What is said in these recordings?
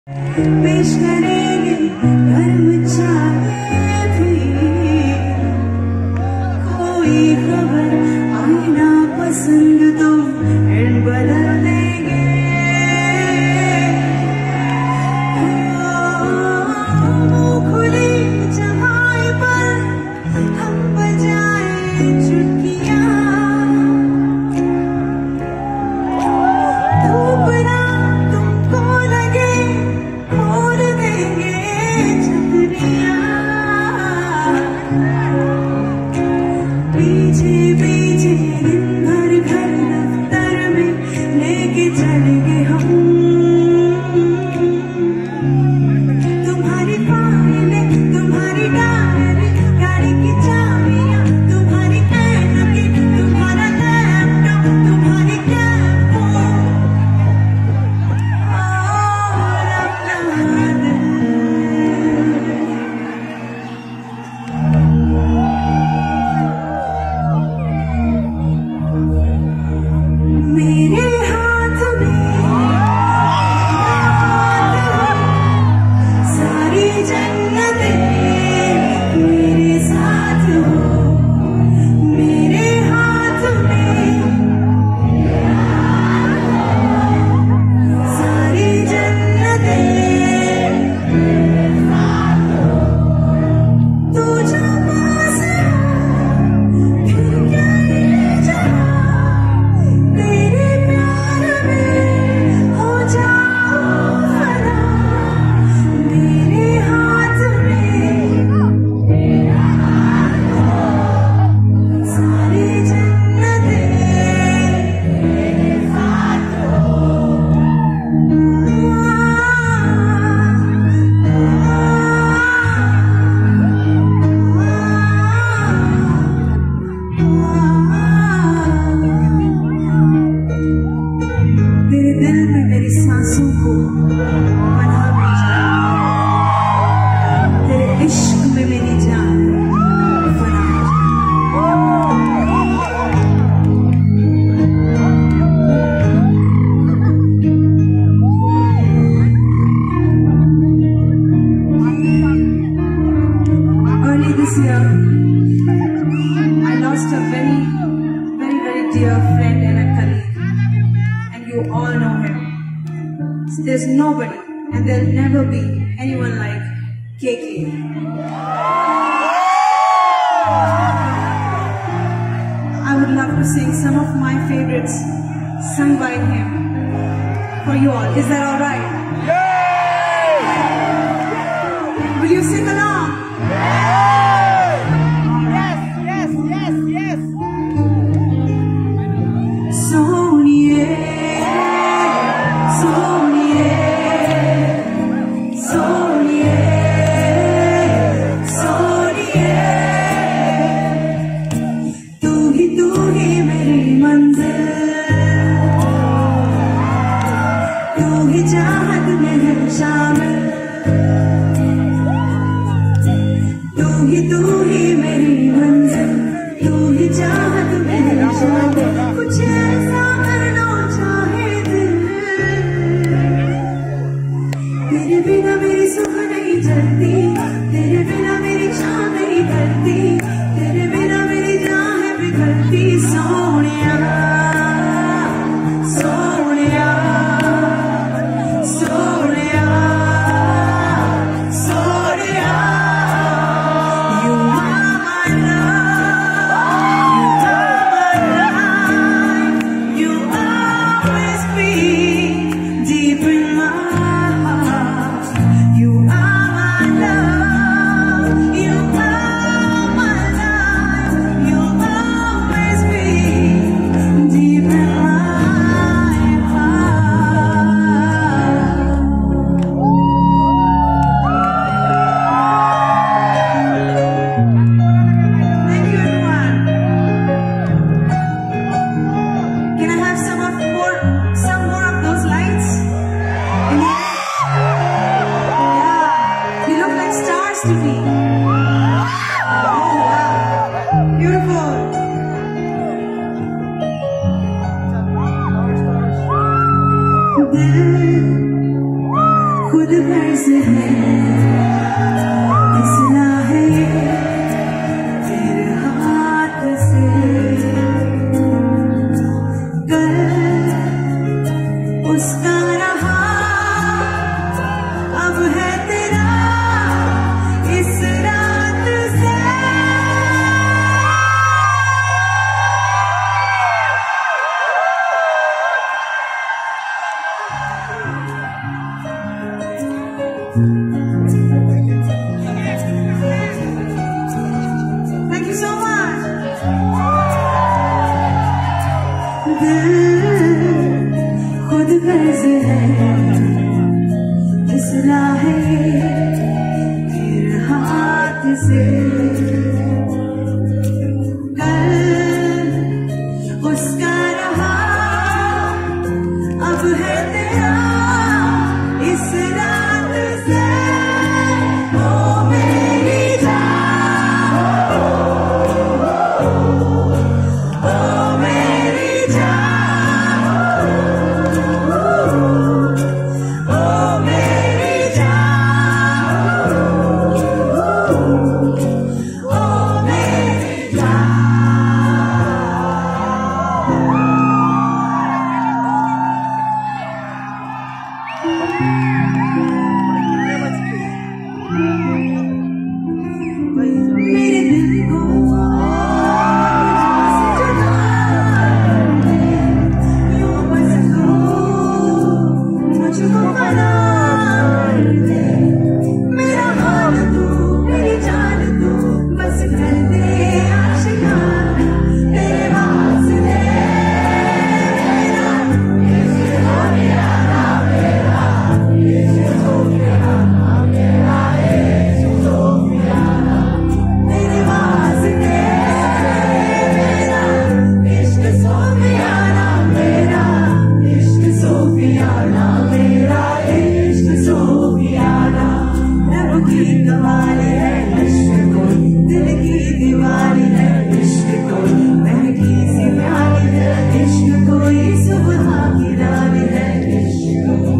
पेश करेंगे कर्म चाहे भी कोई खबर आए ना पसंद तो एंड बदल देंगे। खुली जगह पर हम बजाए चुटकियां, धूप ना तुमको लगे खोल देंगे छतरियां। पीछे पीछे दिन भर घर दफ्तर में लेके चलेंगे हम। तुम्हारी फाइलें, तुम्हारी डायरी, गाड़ी की चाबियां, तुम्हारी ऐनकें, तुम्हारा लैपटॉप, तुम्हारी कैब और अपना दिल। मेरे हाथ में सारी जन्नतें मेरे साथ हो। मेरे हाथ में सारी जन्नतें तू जो पास फिर क्या ये जहां तेरे प्यार में हो जाओ फना। मेरे हाथ में सारी जन्नतें मेरे साथ हो। तेरे दिल में मेरी सांसों को पनाह भेजा, तेरे इश्क में मेरी जान फना। Early this year, I lost a very, very, very dear friend and a colleague, and you all know him. There's nobody, and there'll never be anyone like KK. I would love to sing some of my favorites sung by him for you all. Is that all right? Will you sing along? सोनिए सोनिए सोनिए सोनिए, तू ही मेरी मंजिल, तू ही चाहत में है शामिल। तू ही मेरी मंजिल, तू ही चाहत में है शामिल। कुछ ऐसा करना चाहे दिल, तेरे बिना मेरी सुख नहीं चलती, तेरे बिना मेरी छाँव नहीं ढलती, तेरे बिना मेरी जान है बिखरती। Sonia Sonia Sonia Sonia, you are my love, you always be deep in my heart. You are my love, गर्ज है फिसला है तेरे हाथ से कल उसका रहा अब है तेरा इस रात से। Thank you so much. दिल खुद गर्ज है फिसला है तेरे हाथ से कल उसका रहा अब है तेरा इस रात से। ओ मेरी जान ओ मेरी जान ओ मेरी जान ओ मेरी जान। मेरे दिल को यूं बस तू मुझको बना दे मेरा हाल तू मेरी जान तू बस कर दे आशिका तेरे वास्ते मेरा इश्क हो गया ना मेरा इश्क हो गया ना मेरा इश्क हो गया ना तेरे वास्ते मेरा इश्क सो गया ना मेरा इश्क सो गया ना मेरा इश्क सो गया ना। रब की कमाल है इश्क को दिल की दीवारी है इश्क को महकी सी प्यारी है इश्क कोई सुबह की रानी है इश्क को।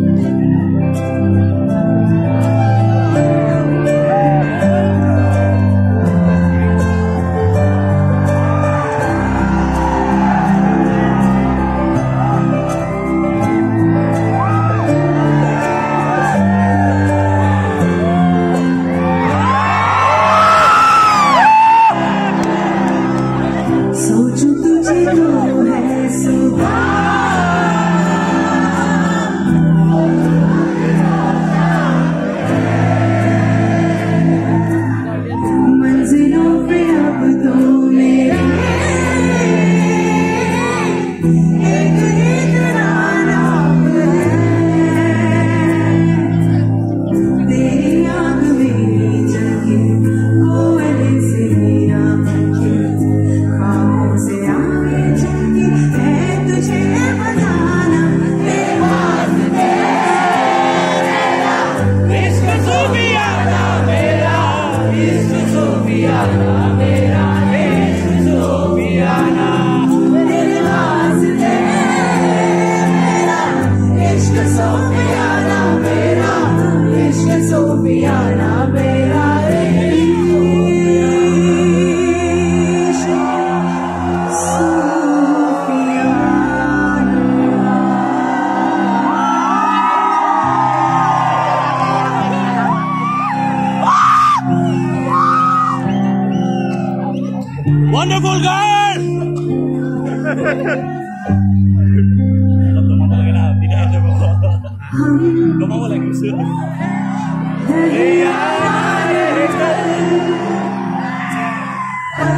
सोचूं तुझे तो है सुबह मंजिलों पे अब तो मेरी एक ही तराना है तेरी आँख मेरी जलके कोयले से मेरा बनके ख्वाबों से आगे चलके है तुझे बताना तेरे वास्ते मेरा इश्क सूफियाना मेरा इश्क सूफियाना मेरा इश्क सूफियाना तेरे वास्ते मेरा इश्क सूफियाना मेरा इश्क सूफियाना मेरा Wonderful girl. हम Lo mau lagi. दरिया